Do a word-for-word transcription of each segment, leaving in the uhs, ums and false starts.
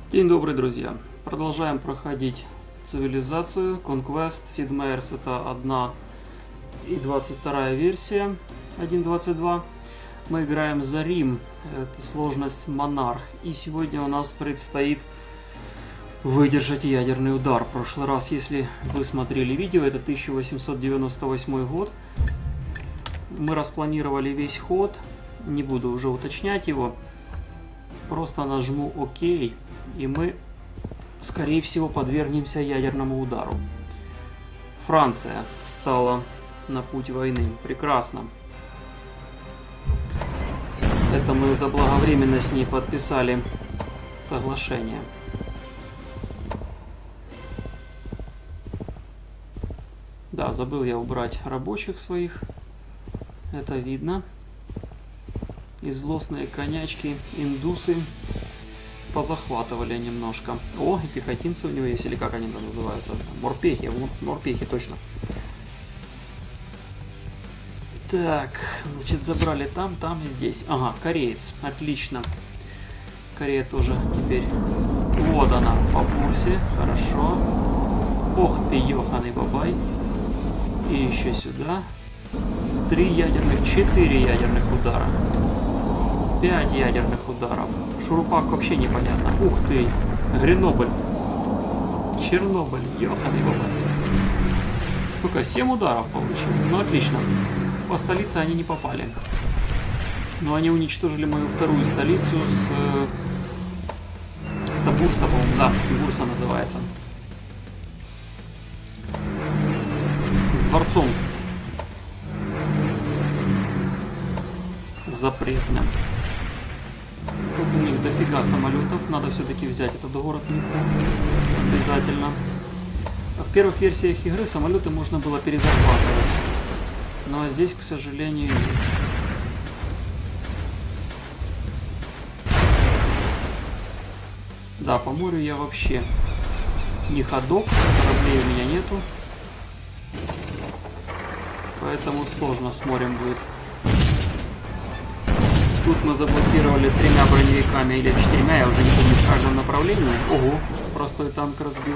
День добрый, друзья! Продолжаем проходить цивилизацию. Conquest Sid Meier's это одна и двадцать вторая версия, один двадцать два. Мы играем за Рим, это сложность монарх. И сегодня у нас предстоит выдержать ядерный удар. В прошлый раз, если вы смотрели видео, это тысяча восемьсот девяносто восьмой год. Мы распланировали весь ход, не буду уже уточнять его. Просто нажму ОК, и мы, скорее всего, подвергнемся ядерному удару. Франция встала на путь войны. Прекрасно. Это мы заблаговременно с ней подписали соглашение. Да, забыл я убрать рабочих своих. Это видно. И злостные конячки, индусы позахватывали немножко. О, и пехотинцы у него есть, или как они там называются? Морпехи, морпехи, точно. Так, значит, забрали там, там и здесь. Ага, кореец, отлично. Корея тоже теперь... Вот она, по курсе, хорошо. Ох ты, ёханый бабай. И еще сюда. Три ядерных, четыре ядерных удара. Пять ядерных ударов. Шурупак вообще непонятно. Ух ты! Гренобль. Чернобыль. Ёханый бабай. Сколько? семь ударов получил. Ну отлично. По столице они не попали. Но они уничтожили мою вторую столицу с... Это Бурса, по-моему. Да, Бурса называется. С дворцом. Запретным. Тут у них дофига самолетов. Надо все-таки взять этот город обязательно. В первых версиях игры самолеты можно было перезахватывать. Но здесь, к сожалению, нет. Да, по морю я вообще не ходок. Кораблей у меня нету. Поэтому сложно с морем будет. Тут мы заблокировали тремя броневиками или четырьмя, я уже не помню, в каждом направлении. Ого, простой танк разбил.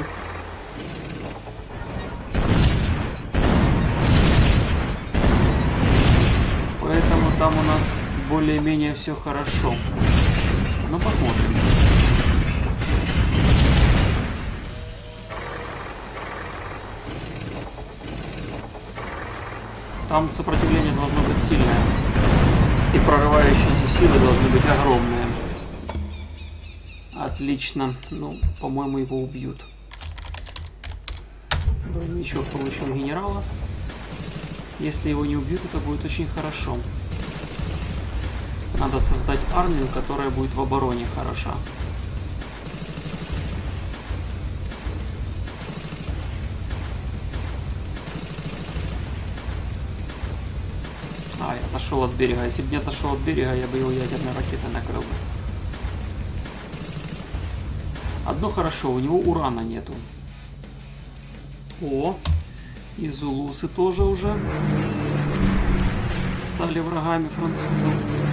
Поэтому там у нас более-менее все хорошо. Ну, посмотрим. Там сопротивление должно быть сильное. И прорывающиеся силы должны быть огромные. Отлично. Ну, по-моему, его убьют. Броневичок получил генерала. Если его не убьют, это будет очень хорошо. Надо создать армию, которая будет в обороне хороша. А, я отошел от берега. Если бы не отошел от берега, я бы его ядерной ракетой накрыл бы. Одно хорошо, у него урана нету. О, и зулусы тоже уже стали врагами французов.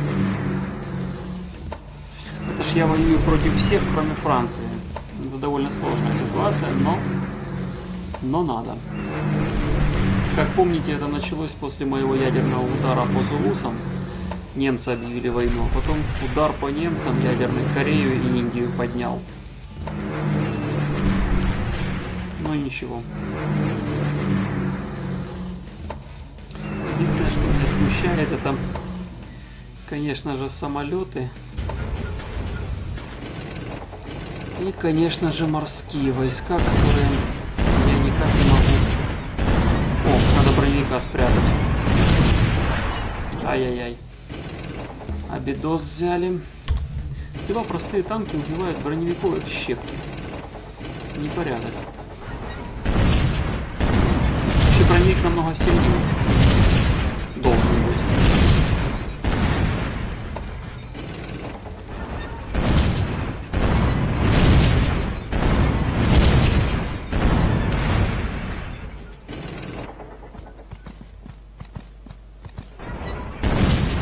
Это ж я воюю против всех, кроме Франции. Это довольно сложная ситуация, но, но надо. Как помните, это началось после моего ядерного удара по зулусам. Немцы объявили войну, а потом удар по немцам ядерный Корею и Индию поднял. Ну ничего. Единственное, что меня смущает, это, конечно же, самолеты. И, конечно же, морские войска, которые я никак не могу... Надо броневика спрятать. Ай-яй-яй. Абидос взяли. Два простые танки убивают броневиковых щепки. Непорядок. Вообще броневик намного сильнее. Должен быть.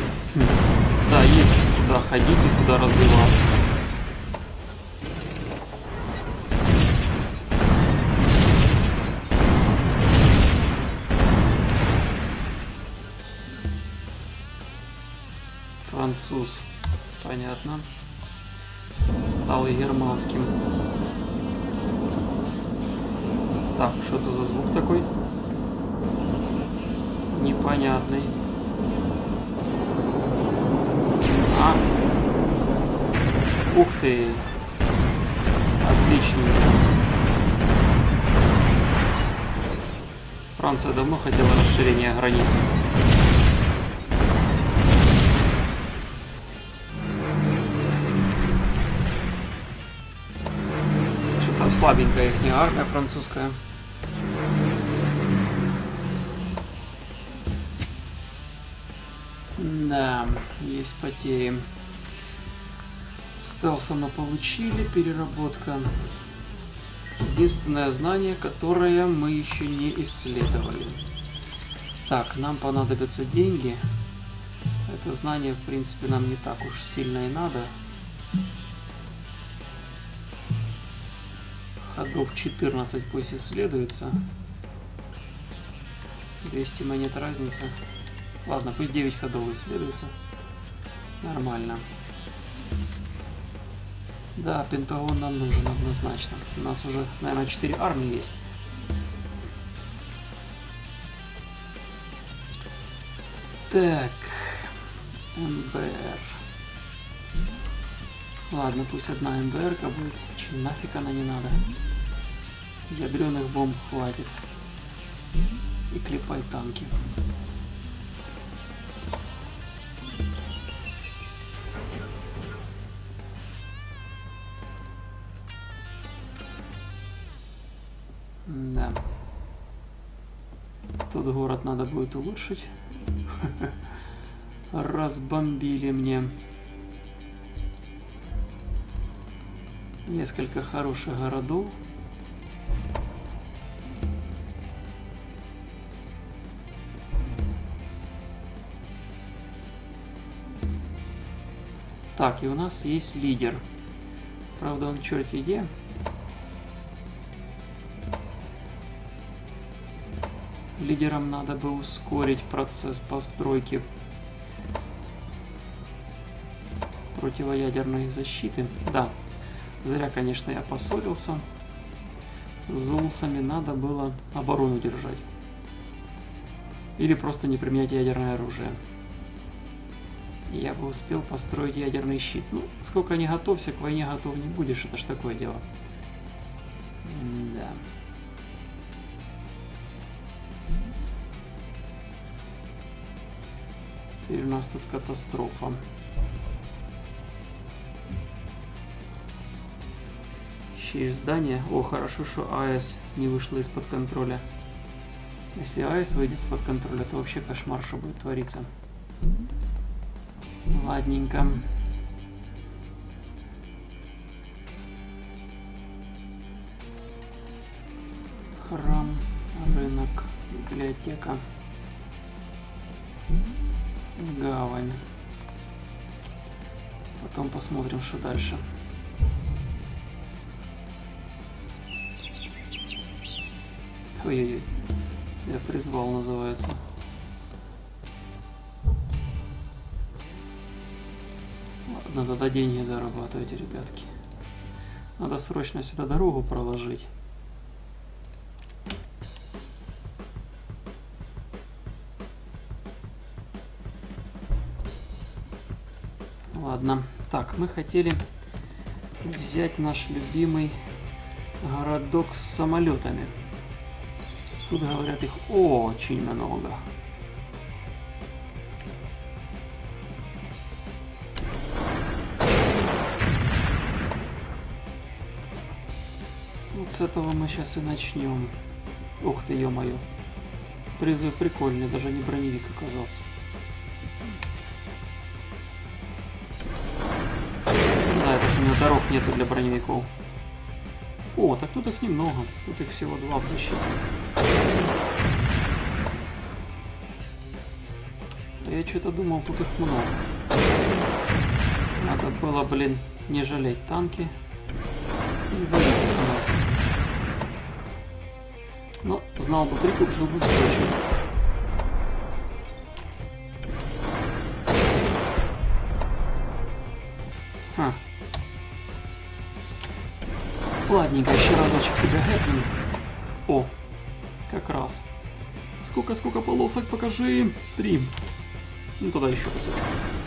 Да, есть куда ходить и куда развиваться. француз. Понятно. Стал и германским. Так, что это за звук такой? Непонятный. А! Ух ты! Отличненько. Франция давно хотела расширения границ. Что-то слабенькая их армия французская. Да, есть потери. Стелса мы получили, переработка. Единственное знание, которое мы еще не исследовали. Так, нам понадобятся деньги. Это знание, в принципе, нам не так уж сильно и надо. Ходов четырнадцать пусть исследуется. двести монет разница. Ладно, пусть девять ходов исследуется. Нормально. Да, Пентагон нам нужен однозначно. У нас уже, наверное, четыре армии есть. Так. эм бэ эр. Ладно, пусть одна эм бэ эр-ка будет. Че, нафиг она не надо. Ядреных бомб хватит. И клепай танки. Да. Тут город надо будет улучшить. Разбомбили мне. Несколько хороших городов. Так, и у нас есть лидер. Правда, он черти где. Лидерам надо бы ускорить процесс постройки противоядерной защиты. Да, зря, конечно, я поссорился. С зулусами надо было оборону держать. Или просто не применять ядерное оружие. Я бы успел построить ядерный щит. Ну, сколько не готовься, к войне готов не будешь. Это ж такое дело. Да. Теперь у нас тут катастрофа. Еще есть здание. О, хорошо, что АЭС не вышла из-под контроля. Если АЭС выйдет из-под контроля, то вообще кошмар, что будет твориться. Ладненько. Храм, рынок, библиотека. Гавань. Потом посмотрим, что дальше. Ой-ой-ой. Я призвал, называется. Ладно, тогда деньги зарабатывайте, ребятки. Надо срочно сюда дорогу проложить. Ладно. Так, мы хотели взять наш любимый городок с самолетами. Тут, говорят, их очень много. Вот с этого мы сейчас и начнем. Ух ты, ё-моё. Призыв прикольный, даже не броневик оказался. Да, это же у него дорог нету для броневиков. О, так тут их немного. Тут их всего два в защите. А я что-то думал, тут их много. Надо было, блин, не жалеть танки. И валить их нафиг. Но знал бы прикуп, жил бы в Сочи. Ладненько, еще разочек тебя хэпнем. О, как раз. Сколько, сколько полосок, покажи. Три. Ну, тогда еще кусочек.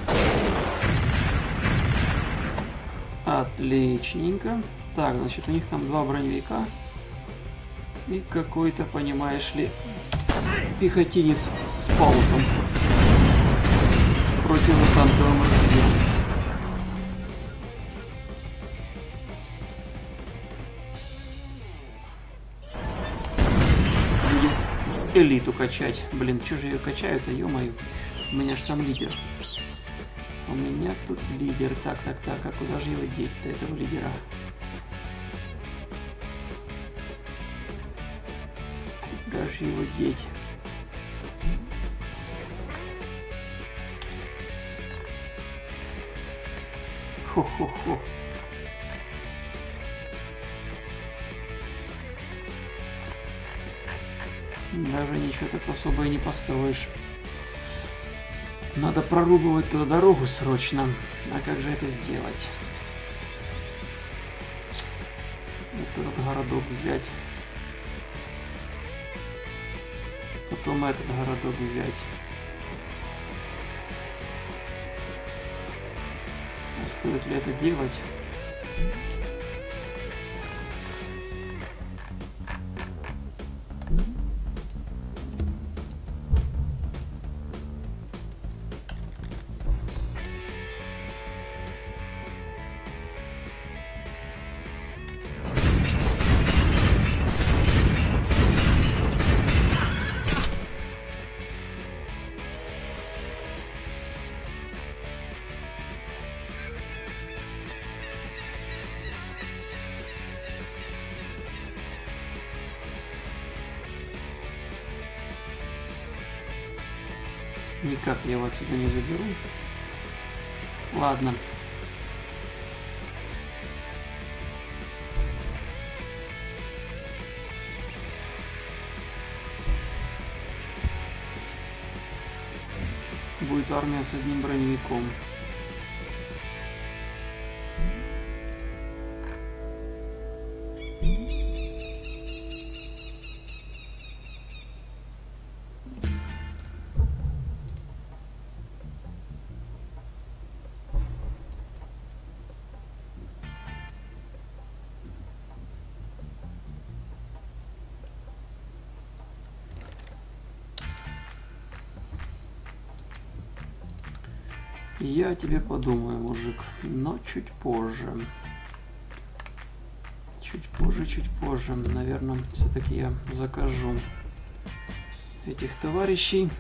Отличненько. Так, значит, у них там два броневика. И какой-то, понимаешь ли, пехотинец с паусом. Противотанковым ружьем. Будем элиту качать. Блин, что же ее качают-то, ё-моё. У меня ж там лидер. У меня тут лидер. Так, так, так. А куда же его деть-то, этого лидера? Куда же его деть? Хо-хо-хо. Даже ничего так особо и не построишь. Надо прорубывать туда дорогу срочно. А как же это сделать? Вот этот городок взять. Потом этот городок взять. А стоит ли это делать? Никак я его отсюда не заберу. Ладно. Будет армия с одним броневиком. Я тебе подумаю, мужик, но чуть позже. Чуть позже, чуть позже. Наверное, все-таки я закажу этих товарищей.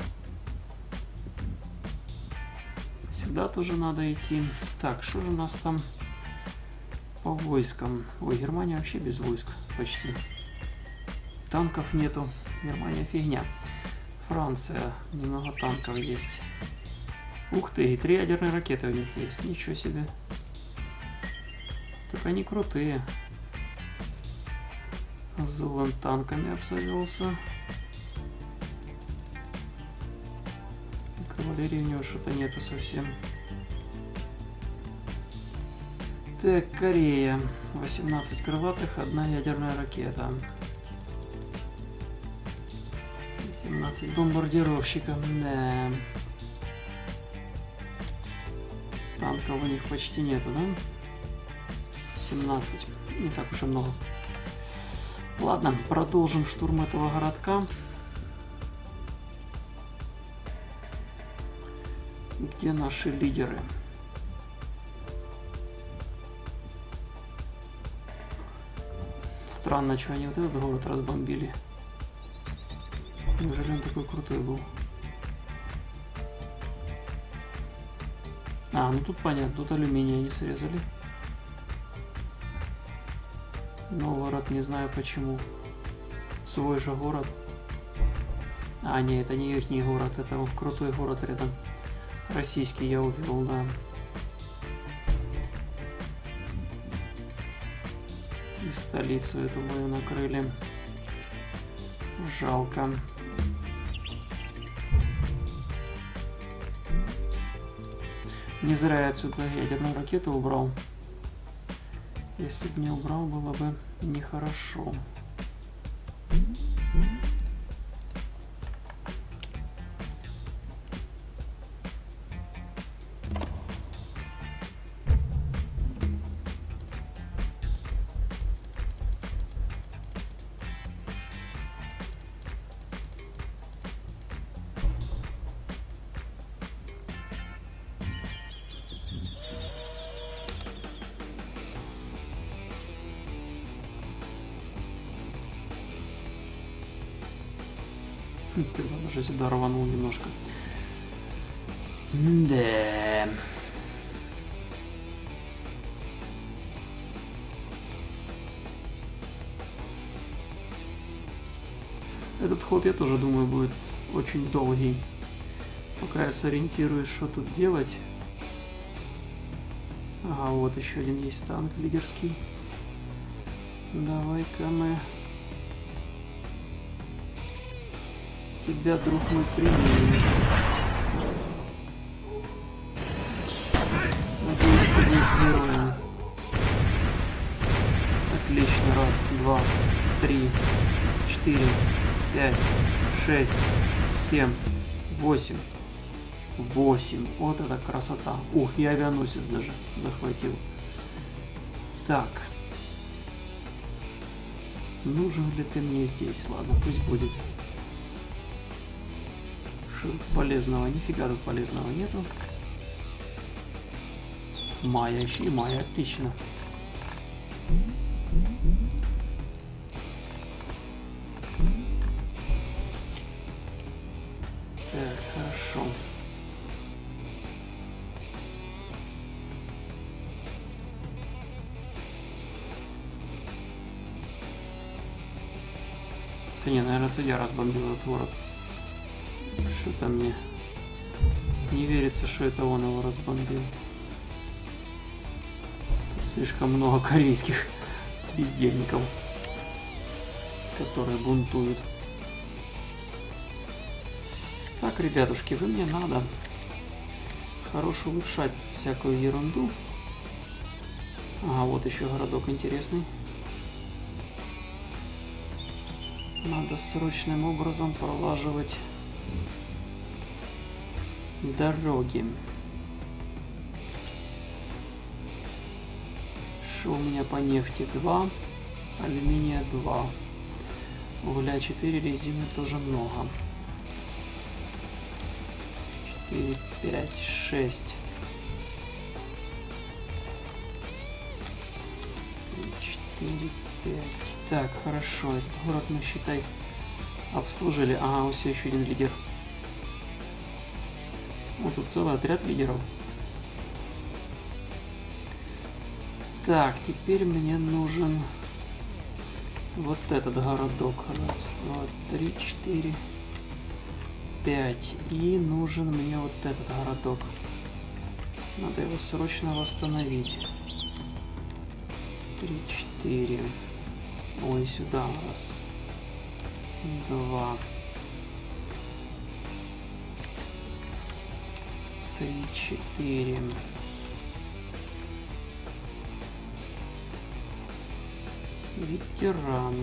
Сюда тоже надо идти. Так, что же у нас там по войскам? Ой, Германия вообще без войск почти. Танков нету. Германия фигня. Франция. Немного танков есть. Ух ты, и три ядерные ракеты у них есть. Ничего себе. Так они крутые. Злым танками обзавелся. Кавалерии у него что-то нету совсем. Так, Корея. восемнадцать крылатых, одна ядерная ракета. семнадцать бомбардировщиков. Да. Танков у них почти нету, да? семнадцать. Не так уж и много. Ладно, продолжим штурм этого городка. Где наши лидеры? Странно, что они вот этот город разбомбили. Неужели он такой крутой был? А, ну тут понятно, тут алюминий они срезали. Новгород, не знаю почему. Свой же город. А, нет, это не их город, это вот крутой город рядом. Российский я увел, да. И столицу эту мою накрыли. Жалко. Не зря я отсюда ядерную ракету убрал. Если бы не убрал, было бы нехорошо. Ты даже сюда рванул немножко. Да. Этот ход, я тоже думаю, будет очень долгий. Пока я сориентируюсь, что тут делать. Ага, вот еще один есть танк лидерский. Давай-ка мы тебя, друг мой, примем. Надеюсь, ты будешь героем. Отлично. Раз, два, три, четыре, пять, шесть, семь, восемь. Восемь. Вот это красота. Ух, и авианосец даже захватил. Так. Нужен ли ты мне здесь? Ладно, пусть будет. Что тут полезного? Нифига тут полезного нету. Майя, еще и Майя. Отлично. Так, хорошо. Да не, наверное, это я разбомбил этот город. Что-то мне не верится, что это он его разбомбил. Тут слишком много корейских бездельников, которые бунтуют. Так, ребятушки, вы мне надо хорошо улучшать всякую ерунду. Ага, вот еще городок интересный. Надо срочным образом пролаживать дороги. Что у меня по нефти? два, алюминия два, угля четыре, резины тоже много. четыре, пять, шесть. четыре, пять. Так, хорошо. Этот город мы, считай, обслужили. Ага, все еще один лидер. Вот тут целый отряд лидеров. Так, теперь мне нужен вот этот городок. Раз, два, три, четыре, пять. И нужен мне вот этот городок. Надо его срочно восстановить. Три, четыре. Ой, сюда. Раз, два, три, четыре. Ветеран.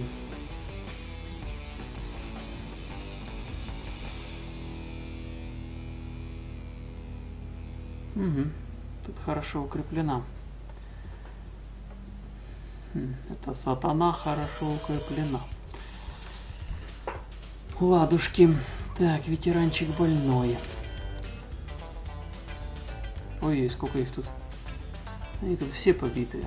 Угу. Тут хорошо укреплена. Хм, это сатана хорошо укреплена. Ладушки. Так, ветеранчик больной. Ой, сколько их тут. Они тут все побитые.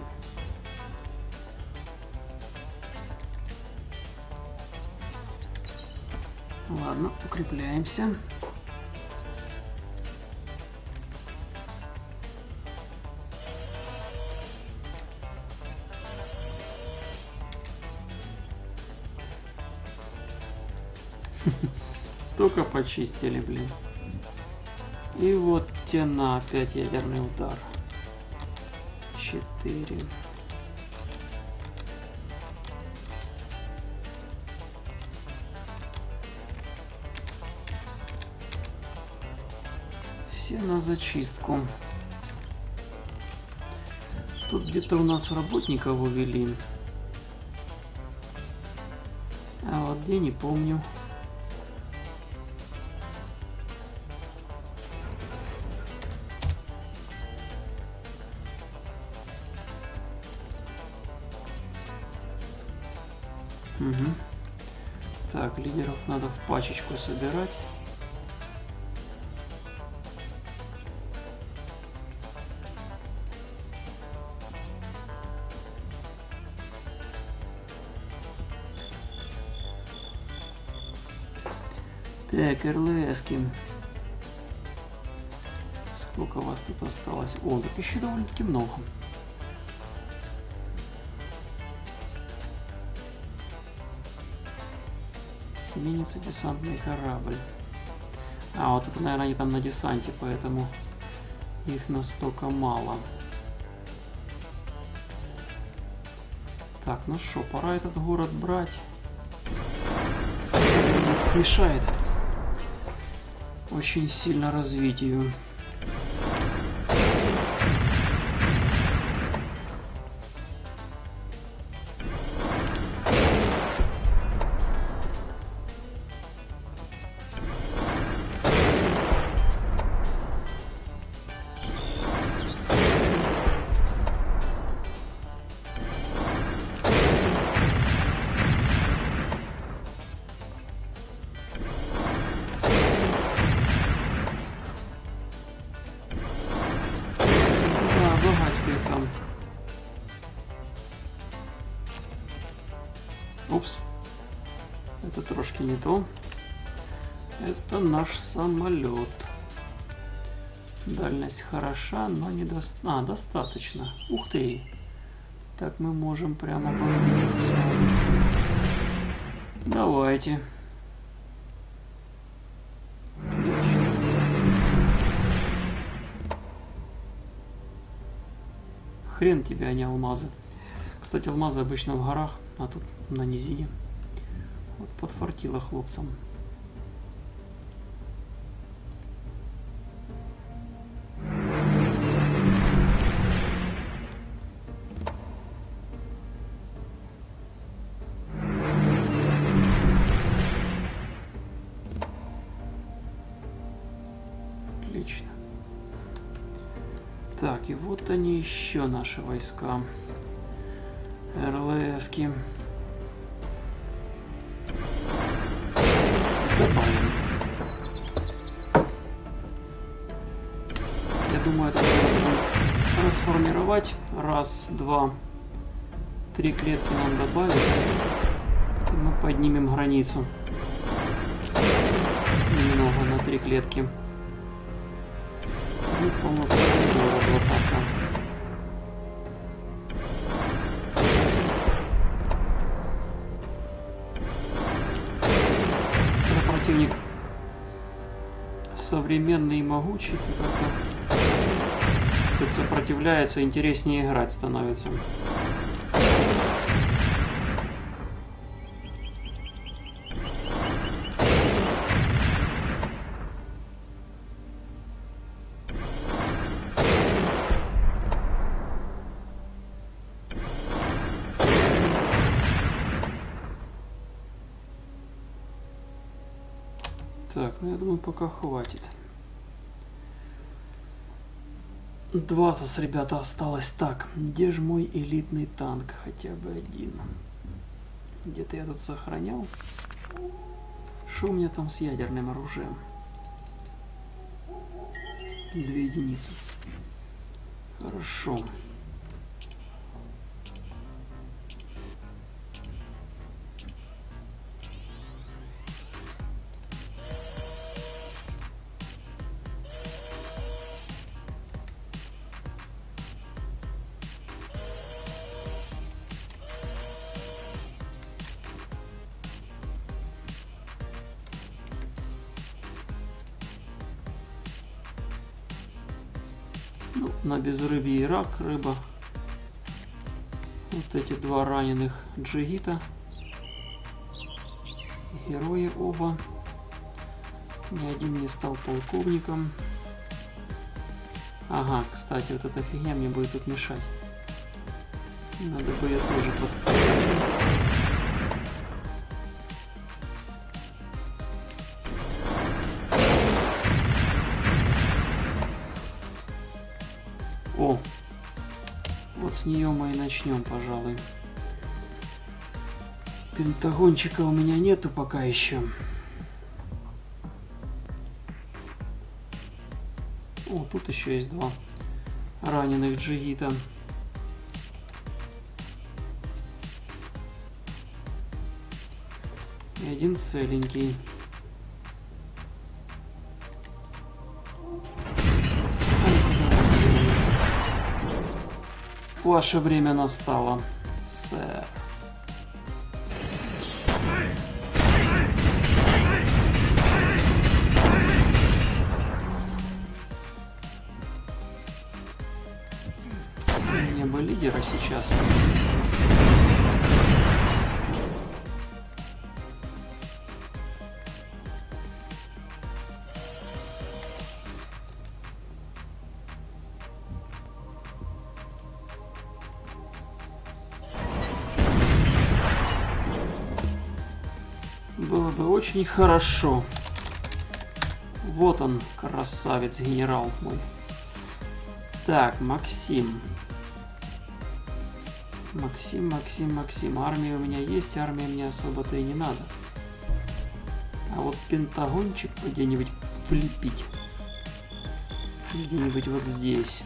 Ладно, укрепляемся. Только почистили, блин. И вот тена, опять ядерный удар. Четыре. Все на зачистку. Тут где-то у нас работников увели. А вот где, не помню. Угу. Так, лидеров надо в пачечку собирать. Так, РЛСки. Сколько у вас тут осталось? О, так еще довольно-таки много. Сменится десантный корабль. А, вот это, наверное, они там на десанте, поэтому их настолько мало. Так, ну что, пора этот город брать. Мешает очень сильно развитию. Там. Упс. Это трошки не то. Это наш самолет. Дальность хороша, но не до... а, достаточно. Ух ты. Так мы можем прямо бомбить их сразу. Давайте. Хрен тебе, а не алмазы. Кстати, алмазы обычно в горах, а тут на низине. Вот подфартило хлопцам. Отлично. Так, и вот они еще, наши войска. РЛСки. Добавим. Я думаю, это надо расформировать. Раз, два, три клетки нам добавить. И мы поднимем границу. Немного на три клетки. И полноценный город, двадцатка. Это противник современный и могучий, то как-то хоть сопротивляется, интереснее играть становится. Так, ну я думаю, пока хватит. Два-то с ребята осталось. Так, где же мой элитный танк? Хотя бы один. Где-то я тут сохранял. Что у меня там с ядерным оружием? Две единицы. Хорошо. Ну, на безрыбье и рак, рыба. Вот эти два раненых джигита. Герои оба. Ни один не стал полковником. Ага, кстати, вот эта фигня мне будет тут мешать. Надо бы ее тоже подставить. О! Вот с нее мы и начнем, пожалуй. Пентагончика у меня нету пока еще. О, тут еще есть два раненых джигита. И один целенький. Ваше время настало, сэр. Не бы лидера сейчас. Было бы очень хорошо. Вот он, красавец, генерал мой. Так, Максим. Максим, Максим, Максим. Армия у меня есть, армия мне особо-то и не надо. А вот пентагончик где-нибудь влепить. Где-нибудь вот здесь.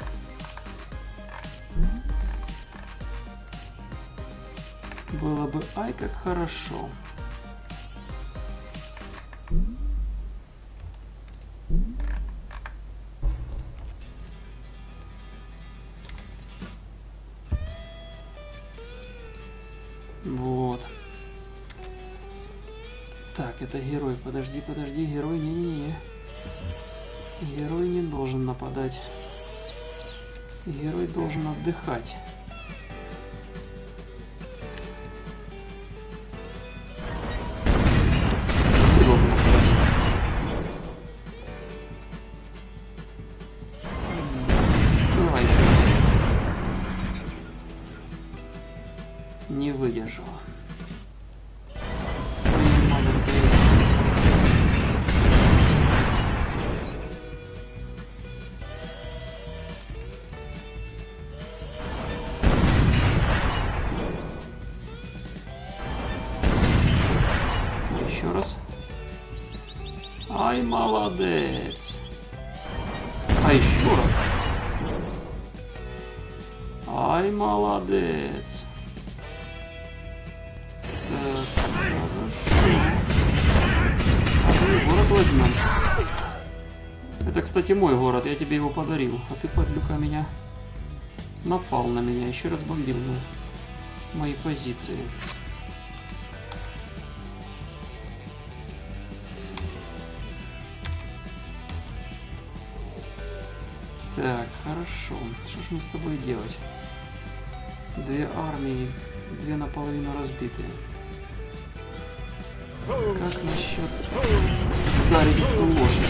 Было бы, ай, как хорошо. Вот. Так, это герой. Подожди, подожди, герой, не-не-не. Герой не должен нападать. Герой должен отдыхать. Ты должен нападать. Давай. Не выдержала. Маленькое сердце. Еще раз. Ай, молодец. А еще раз. Ай, молодец. Так, хорошо. А мы город возьмем. Это, кстати, мой город, я тебе его подарил. А ты, подлюка, меня напал на меня, еще раз бомбил на мои позиции. Так, хорошо. Что ж мы с тобой делать? Две армии, две наполовину разбитые. Как насчет ударить эту лошадь?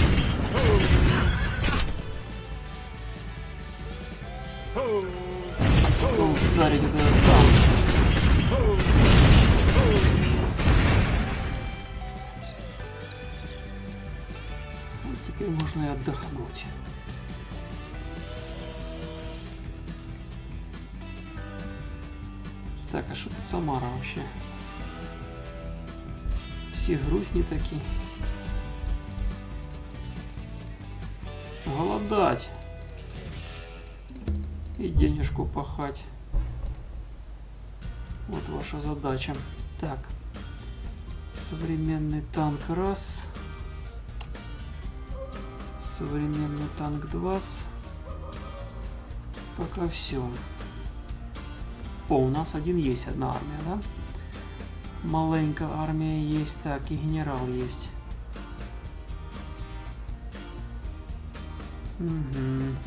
Потом ударить этот танк. Вот теперь можно и отдохнуть. Так, а что это Самара вообще? Все грустни такие. Голодать. И денежку пахать. Вот ваша задача. Так. Современный танк раз. Современный танк два. Пока все. О, у нас один есть, одна армия, да? Маленькая армия есть, так, и генерал есть. Угу.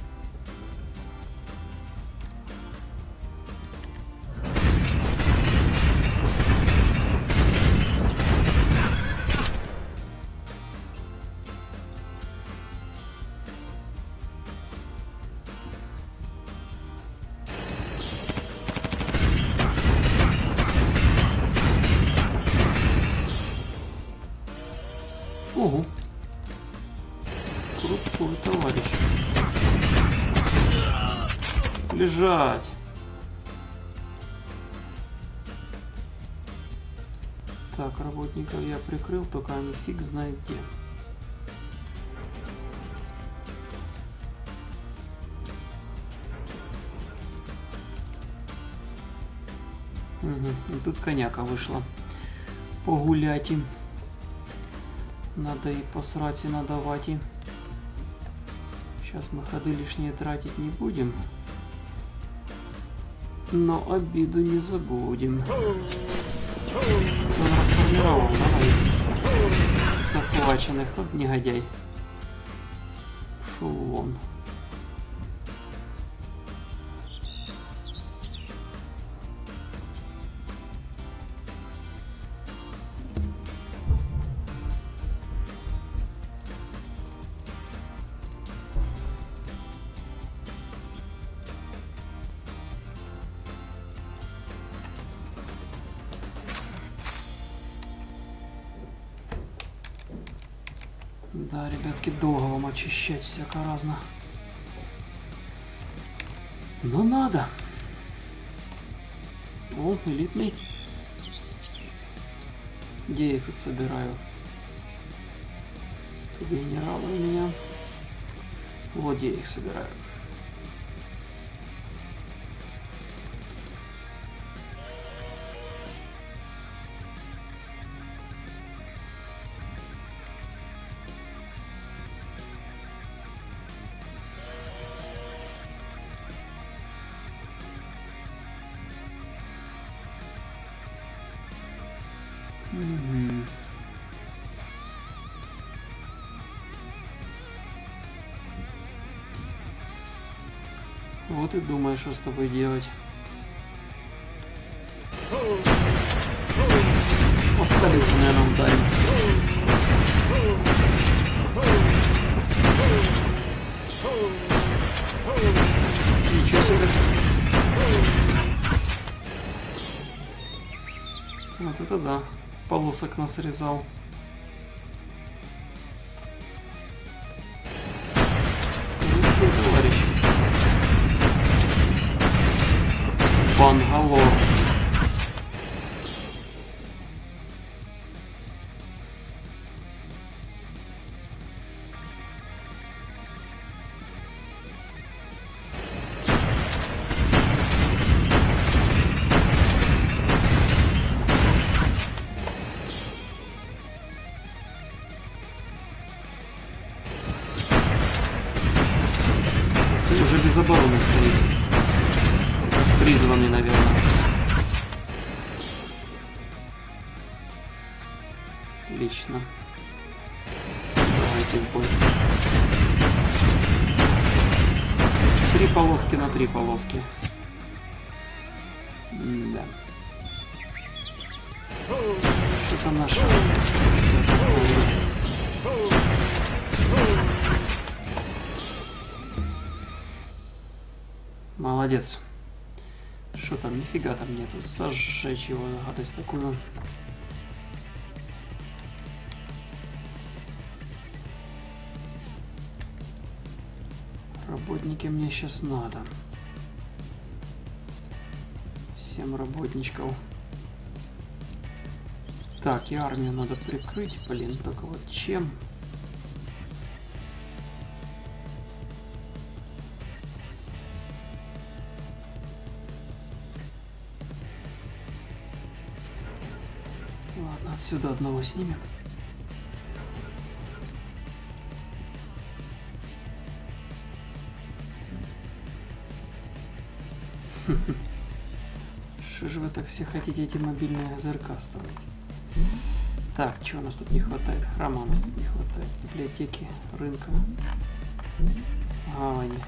Ого. Крутой товарищ. Лежать. Так, работников я прикрыл, только они фиг знает где. Угу. И тут коняка вышла. Погулять им. Надо и посрать, и надавать им. Сейчас мы ходы лишние тратить не будем. Но обиду не забудем. Он расформировал, давай. Захваченных, вот негодяй. Пошел вон. Да, ребятки, долго вам очищать всяко разно. Но надо. О, элитный. Где я их тут собираю? Тут генералы у меня. Вот где я их собираю. Угу. Вот и думаешь, что с тобой делать. По столице, наверное, ударим. Ничего себе. Вот это да. Полосок нас резал. Крутой товарищ. Бангалор. Уже без обороны стоит. Призванный, наверное. Отлично. Давайте в бой. Три полоски на три полоски. М-да. Что-то наше. Молодец. Что там, нифига там нету. Сожечь его, гадость такую. Работники мне сейчас надо. Семь работничков. Так, и армию надо прикрыть, блин, только вот чем? Ладно, отсюда одного снимем. Что же вы так все хотите эти мобильные ГЗРК ставить? Так, чего у нас тут не хватает? Храма у нас тут не хватает. Библиотеки, рынка, гавани.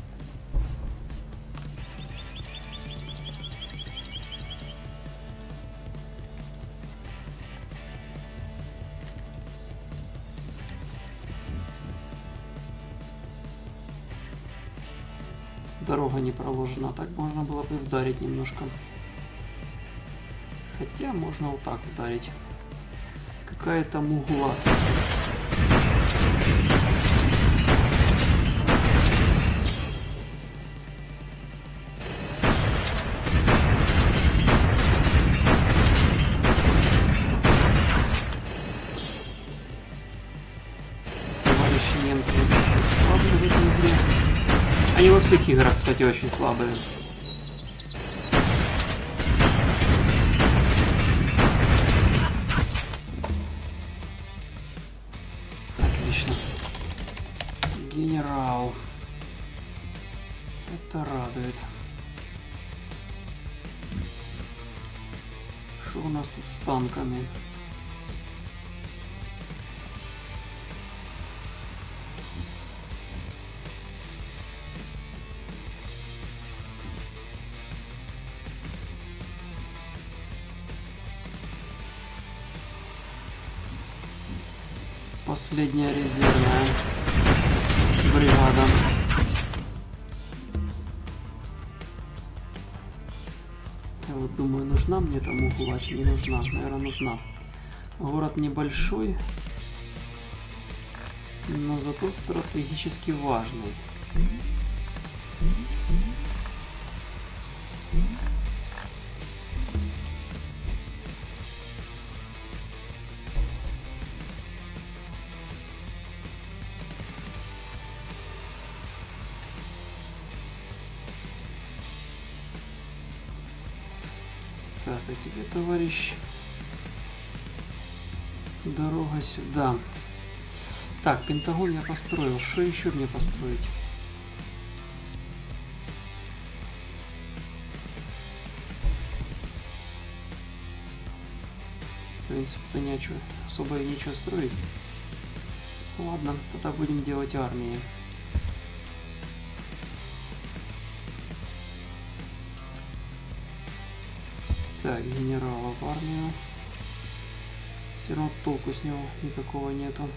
Дорога не проложена, так можно было бы вдарить немножко. Хотя можно вот так ударить. Какая-то мугла. Немцы вообще очень слабые в этой игре. Они во всех играх, кстати, очень слабые. Отлично. Генерал. Это радует. Что у нас тут с танками? Последняя резервная бригада. Я вот думаю, нужна мне эта Мухлач, не нужна. Наверное, нужна. Город небольшой, но зато стратегически важный. Так, а тебе, товарищ, дорога сюда. Так, Пентагон я построил. Что еще мне построить? В принципе-то нечего, особо и нечего строить. Ладно, тогда будем делать армии. Так, генерала в армию. Все равно толку с него никакого нету.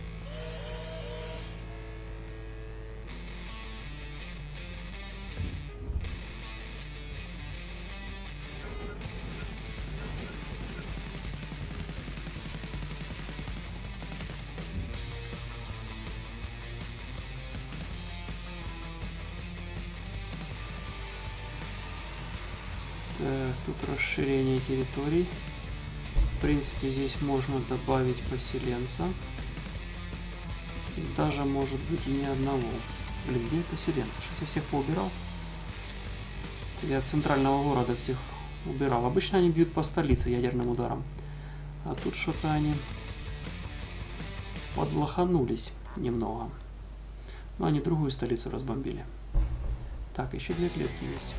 Так, тут расширение территорий. В принципе, здесь можно добавить поселенца. Даже, может быть, и не одного. Блин, где поселенцы? Сейчас я всех поубирал. Я от центрального города всех убирал. Обычно они бьют по столице ядерным ударом. А тут что-то они подлоханулись немного. Но они другую столицу разбомбили. Так, еще две клетки есть.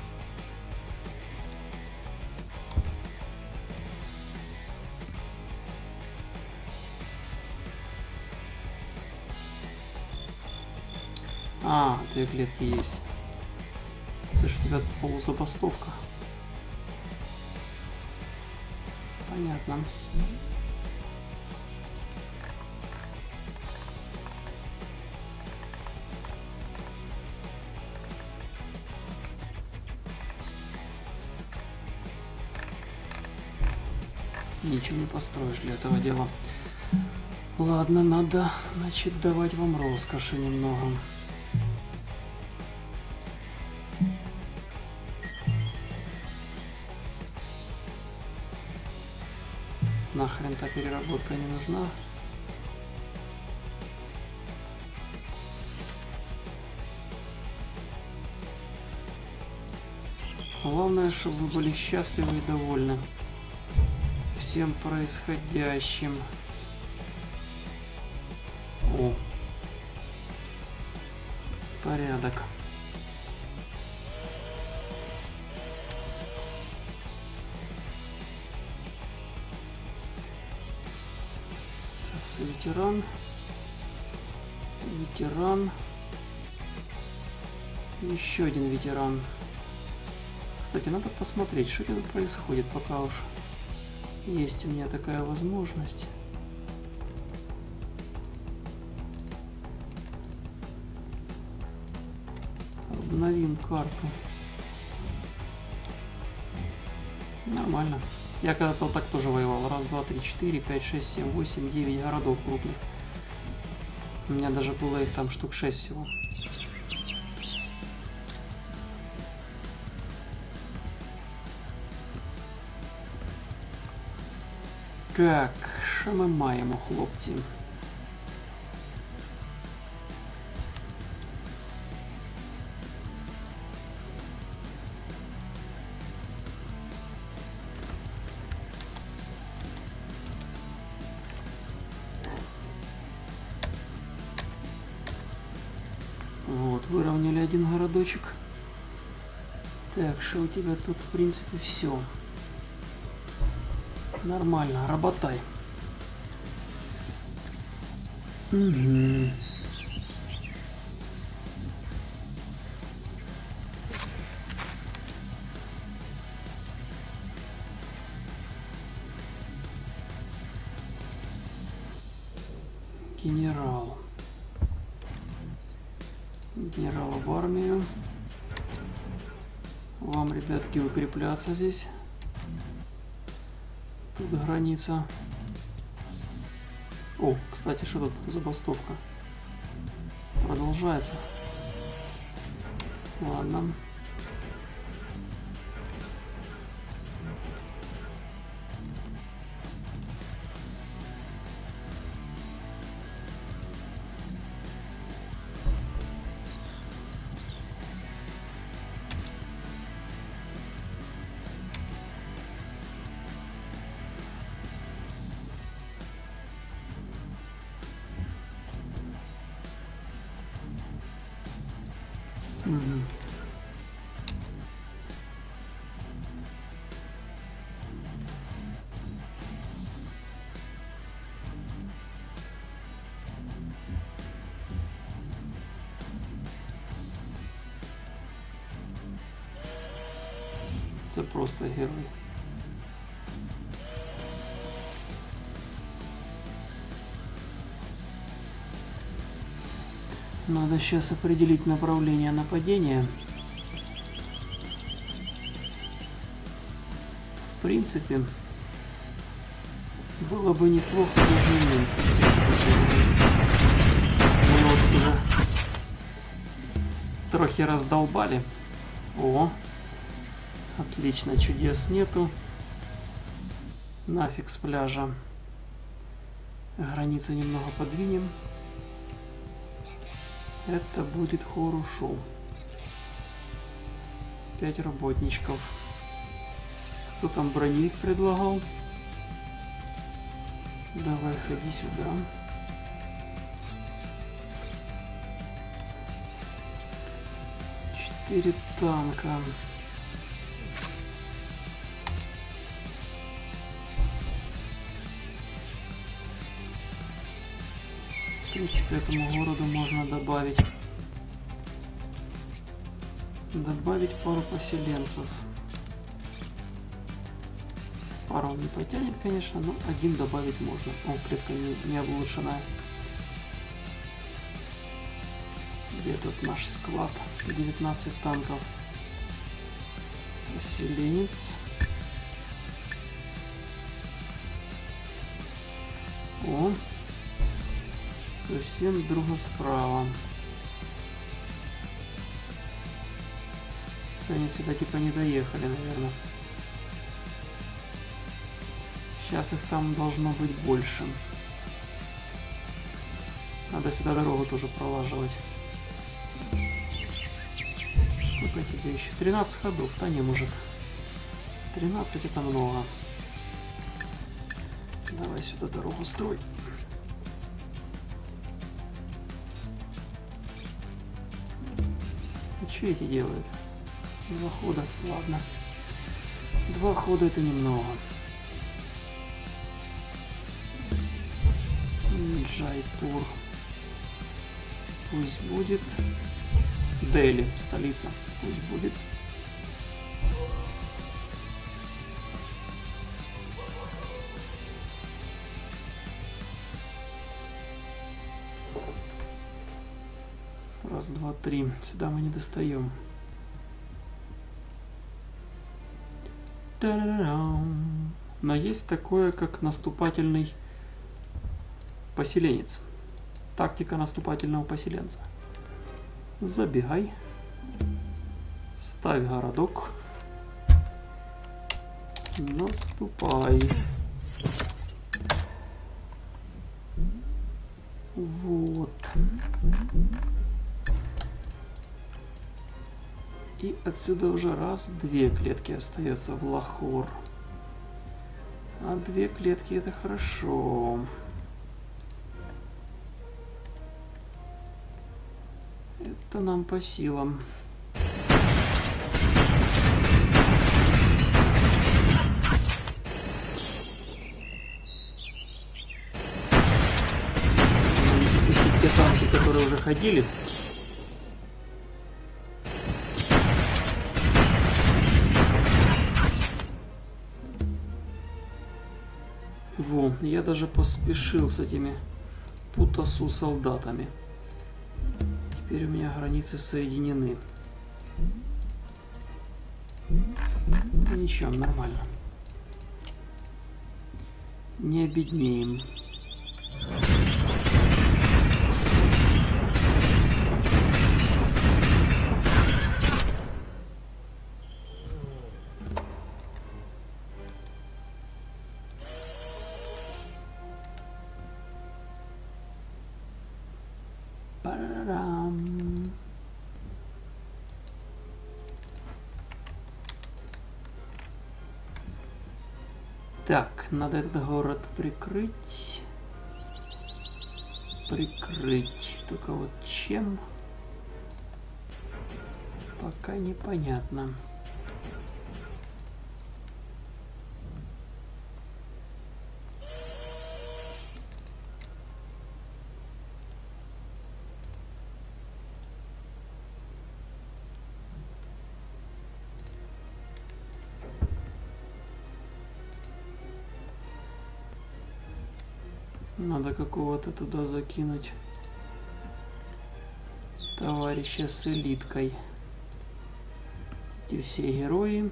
А, две клетки есть. Слышь, у тебя полузабастовка. Понятно. Ничего не построишь для этого дела. Ладно, надо, значит, давать вам роскоши немного. Нахрен та переработка не нужна. Главное, чтобы вы были счастливы и довольны всем происходящим. О, порядок. Ветеран, ветеран, еще один ветеран. Кстати, надо посмотреть, что тут происходит, пока уж есть у меня такая возможность. Обновим карту. Нормально. Я когда-то вот так тоже воевал. Раз, два, три, четыре, пять, шесть, семь, восемь, девять городов крупных. У меня даже было их там штук шесть всего. Так, що ми маємо, хлопці? Вот, выровняли один городочек. Так, что у тебя тут, в принципе, все. Нормально, работай. Угу. Генерал. Генерала в армию. Вам, ребятки, укрепляться здесь. Тут граница. О, кстати, что тут забастовка? Продолжается. Ладно. Угу. Це просто герой. Надо сейчас определить направление нападения. В принципе, было бы неплохо даже иметь. Мы его тут уже трохи раздолбали. О, отлично, чудес нету. Нафиг с пляжа. Границы немного подвинем. Это будет хорошо. Пять работничков. Кто там броневик предлагал? Давай, ходи сюда. Четыре танка. В принципе, этому городу можно добавить добавить пару поселенцев. Пару он не потянет, конечно, но один добавить можно. О, клетка не, не облученная. Где тут наш склад? девятнадцать танков. Поселенец. О, совсем друга справа. Они сюда типа не доехали, наверное. Сейчас их там должно быть больше. Надо сюда дорогу тоже пролаживать. Сколько тебе еще? тринадцать ходов. Да не, мужик. тринадцать это много. Давай сюда дорогу строй. И что эти делают? Два хода, ладно. Два хода это немного. Джайпур. Пусть будет. Дели, столица. Пусть будет. Раз, два, три. Сюда мы не достаем. Но есть такое, как наступательный поселенец. Тактика наступательного поселенца. Забегай. Ставь городок. Наступай. Вот. И отсюда уже раз, две клетки остается в Лахор. А две клетки это хорошо. Это нам по силам. Выпустить те танки, которые уже ходили. Во, я даже поспешил с этими Путасу солдатами. Теперь у меня границы соединены. Ну, ничего, нормально. Не обеднеем. Парарам. Так, надо этот город прикрыть. Прикрыть. Только вот чем? Пока непонятно. Надо какого-то туда закинуть товарища с элиткой. Эти все герои.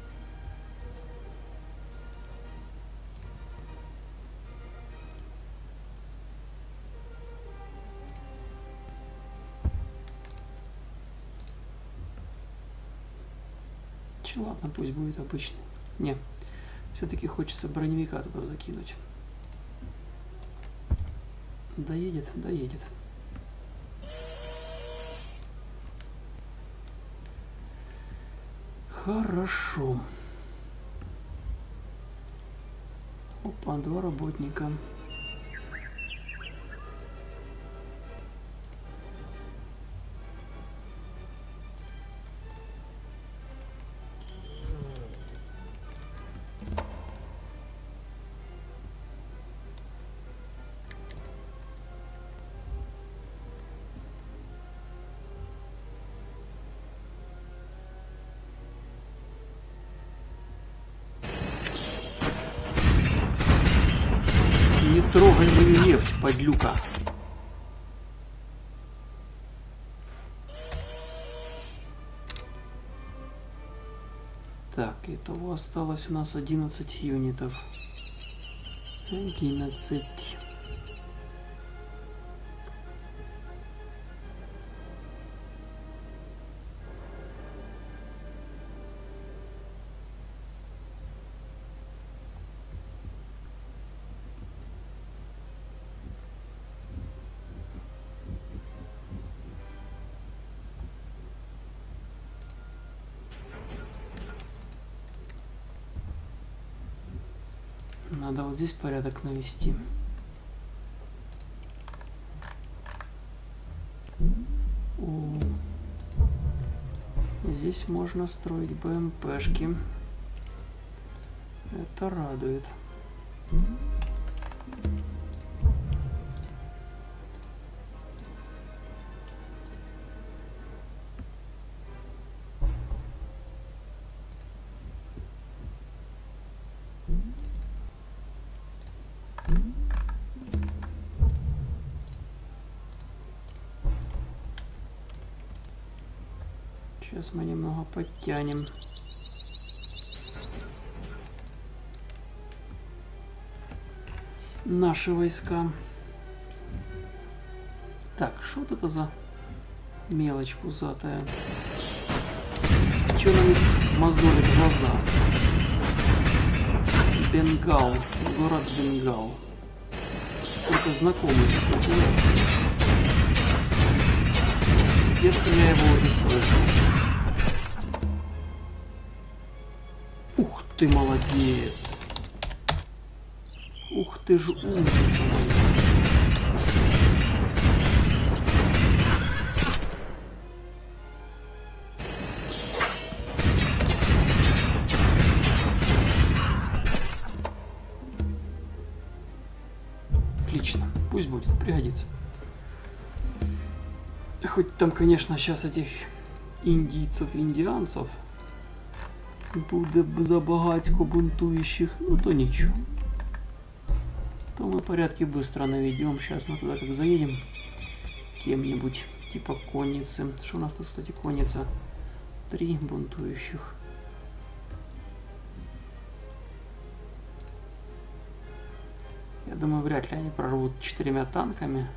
Че, ладно, пусть будет обычный. Не, все-таки хочется броневика туда закинуть. Доедет, доедет. Хорошо. Опа, два работника. Не трогай мою нефть, подлюка. Так, итого осталось у нас одиннадцать юнитов. одиннадцать. Надо вот здесь порядок навести. О, здесь можно строить БМПшки. Это радует. Сейчас мы немного подтянем. наши войска. Так, что это за мелочь пузатая? Чё нам тут мозолит глаза? Бенгал, город Бенгал. Какой-то знакомый такой город. Где-то я его уже слышал. Ух ты, молодец! Ух ты ж умница моя! Отлично, пусть будет, пригодится. Хоть там, конечно, сейчас этих индийцев, индианцев будет забагатько бунтующих, ну то ничего. То мы порядки быстро наведем. Сейчас мы туда как заедем кем-нибудь типа конницы. Что у нас тут, кстати, конница? Три бунтующих. Я думаю, вряд ли они прорвут четырьмя танками.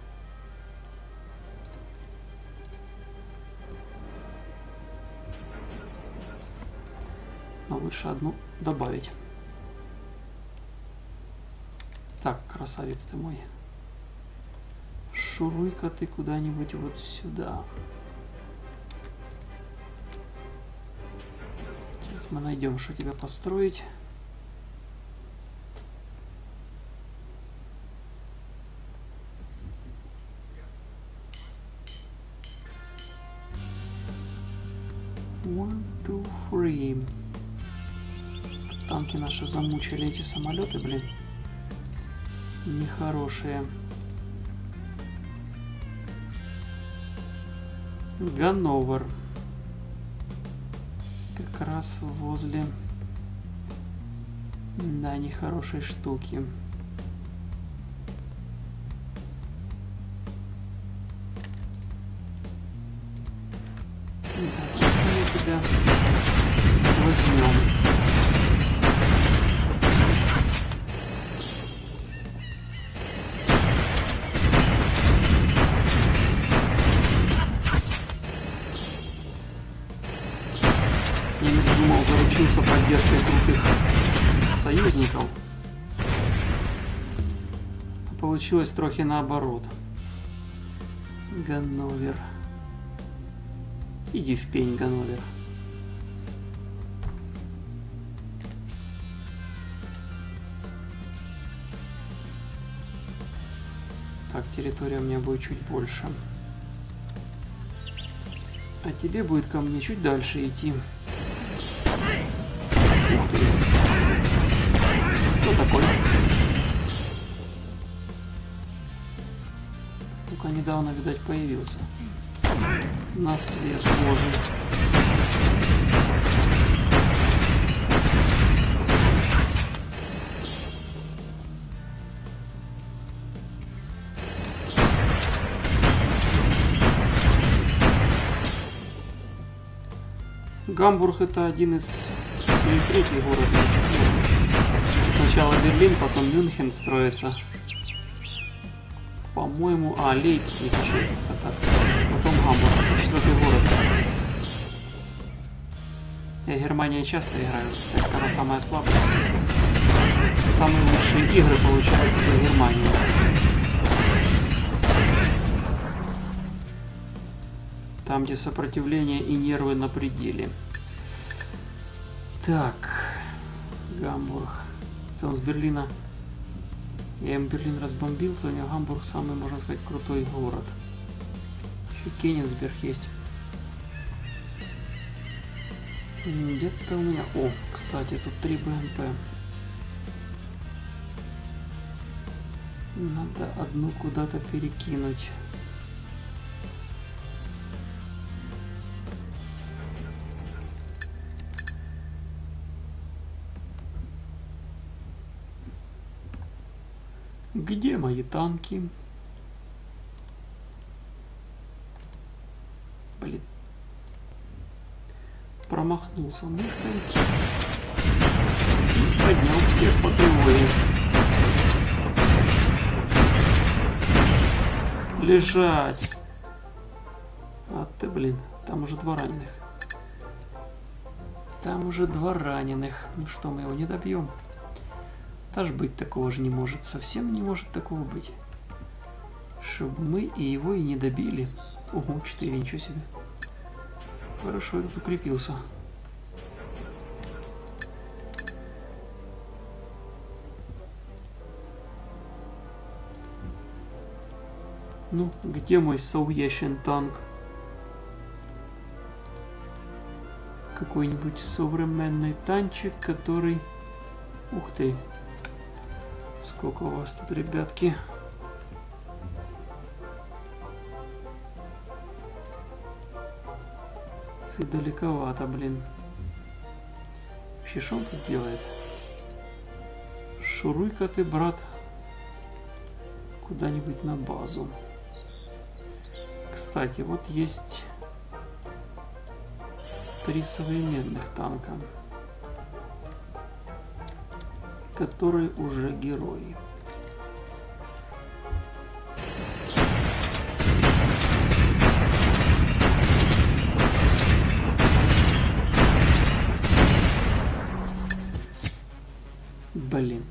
Но лучше одну добавить. Так, красавец ты мой. Шуруй-ка ты куда-нибудь вот сюда. Сейчас мы найдем, что тебя построить. One, two, three. Танки наши замучили эти самолеты, блин. Нехорошие. Ганновер. Как раз возле, да, нехорошей штуки. Да, мы тебя возьмем. Думал, заручился поддержкой крутых союзников. Получилось трохи наоборот. Ганновер. Иди в пень, Ганновер. Так, территория у меня будет чуть больше. А тебе будет ко мне чуть дальше идти. Кто такой? Только недавно, видать, появился на свет Божий. Гамбург — это один из... или третий город, или четвертый. Сначала Берлин, потом Мюнхен строится. По-моему... А, Лейпциг еще. Так, потом Гамбург. Четвертый город. Я Германия часто играю. Так, она самая слабая. Самые лучшие игры получаются за Германию. Там, где сопротивление и нервы на пределе. Так, Гамбург. Он с Берлина. Я им Берлин разбомбил, у него Гамбург самый, можно сказать, крутой город. Еще Кенигсберг есть. Где-то у меня... О, кстати, тут три БМП. Надо одну куда-то перекинуть. Где мои танки? Блин. Промахнулся мышкой. Поднял всех по тревоге. лежать. А ты, блин, там уже два раненых. Там уже два раненых. Ну что, мы его не добьем? Даже быть такого же не может. Совсем не может такого быть. Чтобы мы и его и не добили. Ого, четыре, ничего себе. Хорошо, я тут укрепился. Ну, где мой современный танк? Какой-нибудь современный танчик, который... Ух ты! Сколько у вас тут, ребятки? Ты далековато, блин. Вообще, что он тут делает? Шуруй-ка ты, брат, куда-нибудь на базу. Кстати, вот есть три современных танка, которые уже герои. Блин.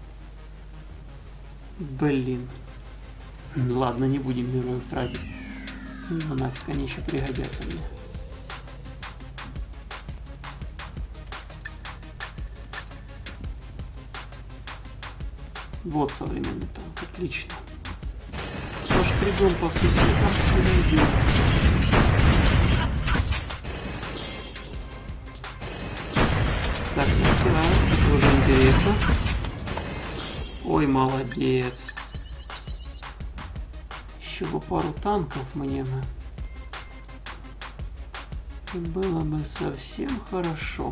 Блин. Ладно, не будем героев тратить. Ну нафиг, они еще пригодятся мне. Вот современный танк, отлично. Пошкребем по соседям и найдем. Так, ну да, это уже интересно. Ой, молодец. Еще бы пару танков мне бы. И было бы совсем хорошо.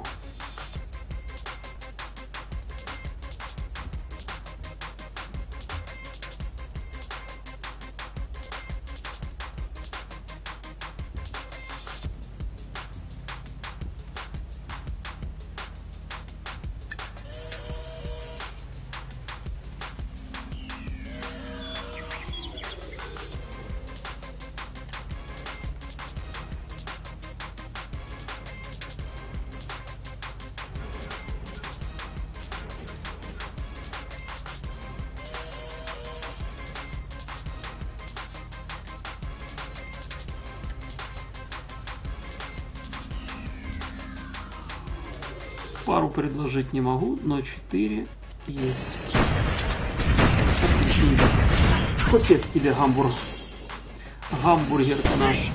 Пару предложить не могу, но четыре есть. Отличненько. Капец тебе, гамбург. Гамбургер наш.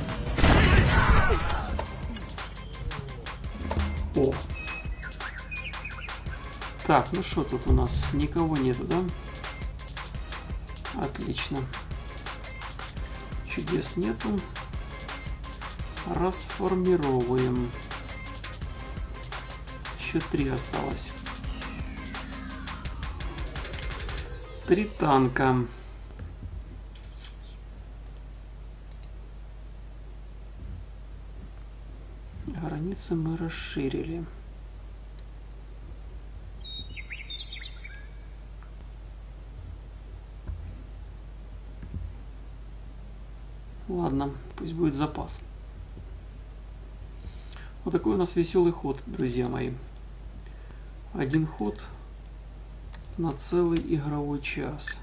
О. Так, ну что тут у нас? Никого нету, да? Отлично. Чудес нету. Расформировываем. Еще три осталось. Три танка. Границы мы расширили. Ладно, пусть будет запас. Вот такой у нас веселый ход, друзья мои. Один ход на целый игровой час.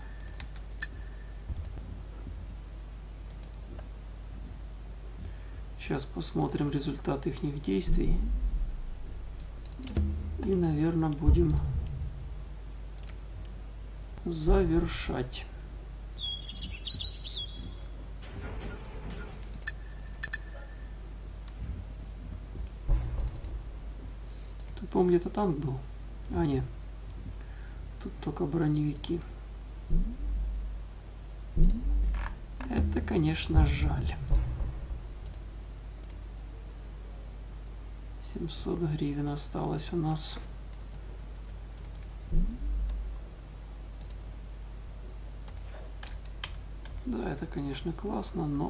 Сейчас посмотрим результат их действий. И, наверное, будем завершать. Тут, по-моему, где-то танк был. А, нет. Тут только броневики. Это, конечно, жаль. семьсот гривен осталось у нас. Да, это, конечно, классно, но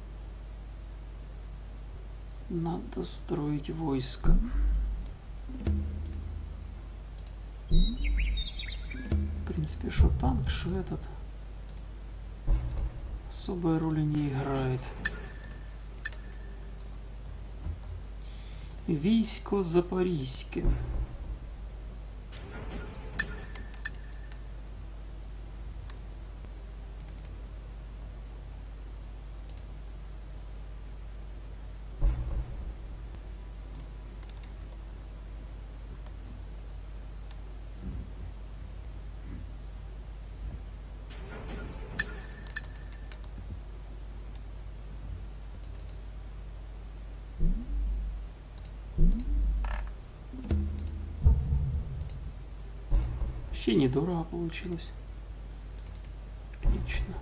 надо строить войско. В принципе, что танк, что этот. особой роли не играет. Військо Запорізьке. Вообще недорого получилось. Отлично.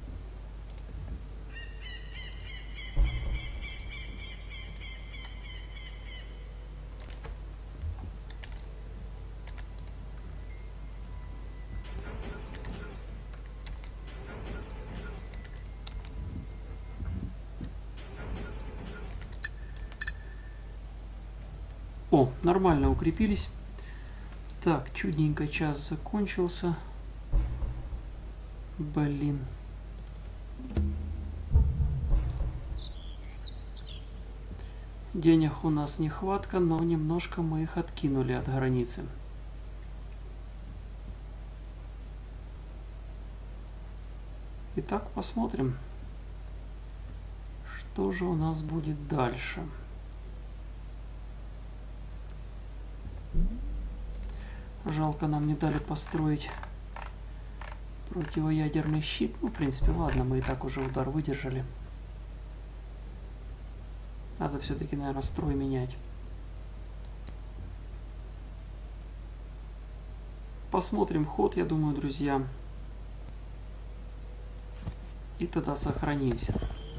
О, нормально укрепились. Так, чудненько, час закончился. Блин. Денег у нас нехватка, но немножко мы их откинули от границы. Итак, посмотрим, что же у нас будет дальше. Жалко, нам не дали построить противоядерный щит. Ну, в принципе, ладно, мы и так уже удар выдержали. Надо все-таки, наверное, строй менять. Посмотрим ход, я думаю, друзья. И тогда сохранимся.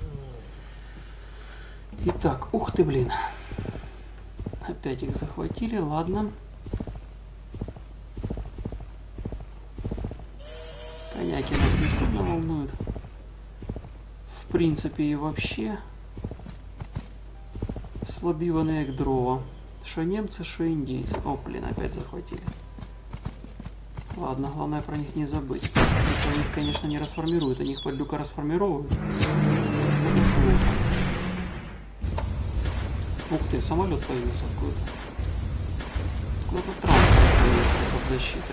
Итак, ух ты, блин. Опять их захватили, ладно. Коняки нас не сильно волнуют. В принципе и вообще. Слабиваны як дрова. Шо немцы, шо индейцы. О, блин, опять захватили. Ладно, главное про них не забыть. Если они их, конечно, не расформируют, они их подлюка расформировывают. Это плохо. Ух ты, самолет появился откуда-то. Куда-то транспорт появился под защитой.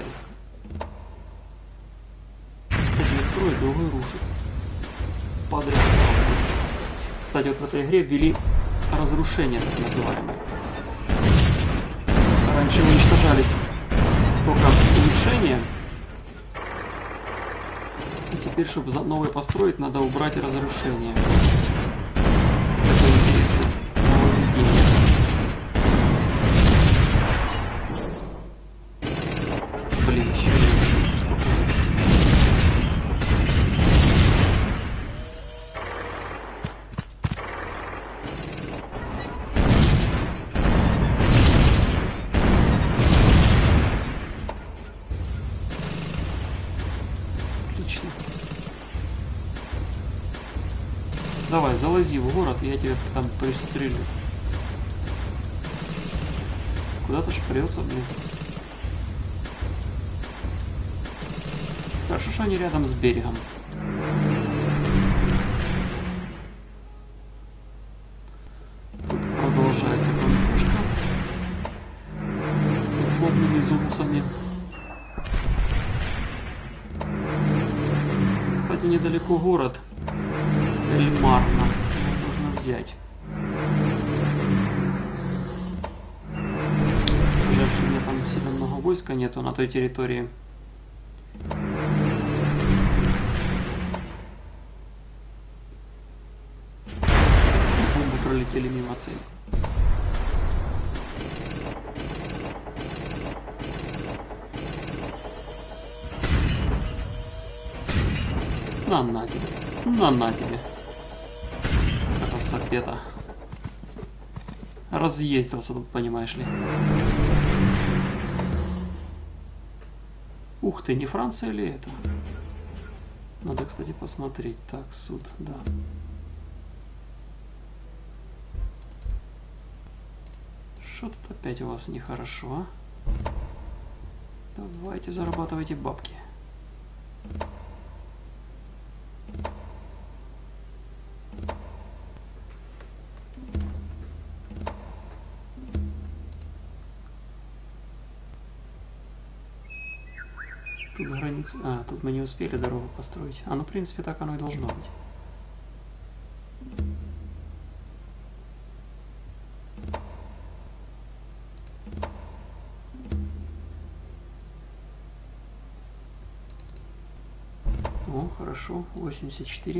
Строит, другой рушит. Подряд. Кстати, вот в этой игре ввели разрушение, так называемое. Раньше уничтожались только улучшения. И теперь, чтобы за новое построить, надо убрать разрушение. Такое интересное нововведение. Блин, еще не успокоен. Давай, залази в город, и я тебя там пристрелю. Куда-то ж прется, блин. Хорошо, что они рядом с берегом. Тут продолжается бомбушка. Злобными зулусами. Кстати, недалеко город. Эльмарна. Нужно взять. Жаль, что у меня там сильно много войска нету на той территории. Бомбы пролетели мимо цели. На, на тебе. На, на тебе. Красопета. Разъездился тут, понимаешь ли. Ух ты, не Франция ли это? Надо, кстати, посмотреть. Так, суд, да. Что тут опять у вас нехорошо, а? Давайте зарабатывайте бабки. Тут граница... А, тут мы не успели дорогу построить. А, ну, в принципе, так оно и должно быть. О, хорошо. восемьдесят четыре.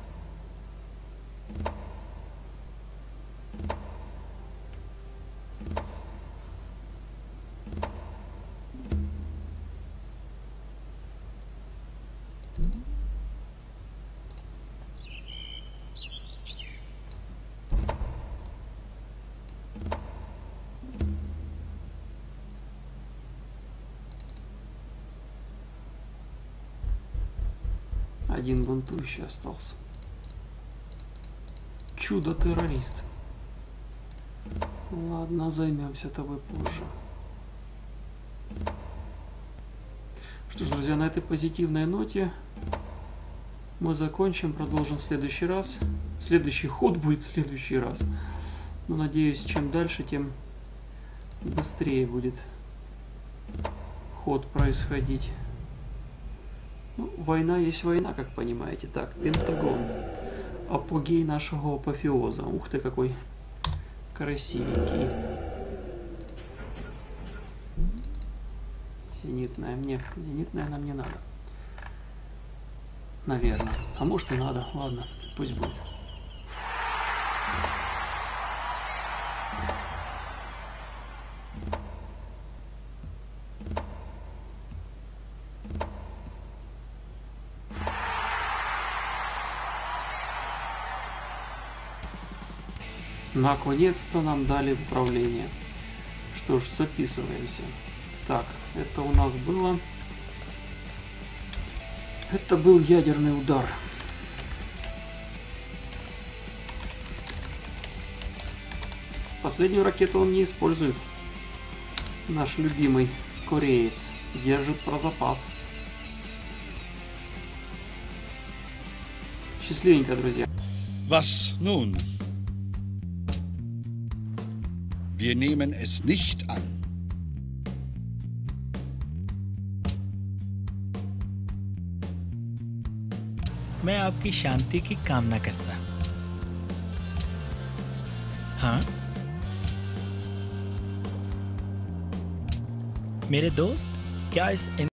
Один бунтующий остался. Чудо-террорист. Ладно, займемся тобой позже. Что ж, друзья, на этой позитивной ноте мы закончим, продолжим в следующий раз. Следующий ход будет в следующий раз. Но надеюсь, чем дальше, тем быстрее будет ход происходить. Ну, война есть война, как понимаете. Так, Пентагон. Апогей нашего апофеоза. Ух ты, какой красивенький. Зенитная мне. Зенитная нам не надо. Наверное. А может и надо. Ладно, пусть будет. Наконец-то нам дали управление. Что ж, записываемся. Так, это у нас было... Это был ядерный удар. Последнюю ракету он не использует. Наш любимый кореец держит про запас. Счастливенько, друзья. Was nun? Wir nehmen es nicht an. मैं आपकी शांति की कामना करता। हाँ? मेरे दोस्त, क्या इस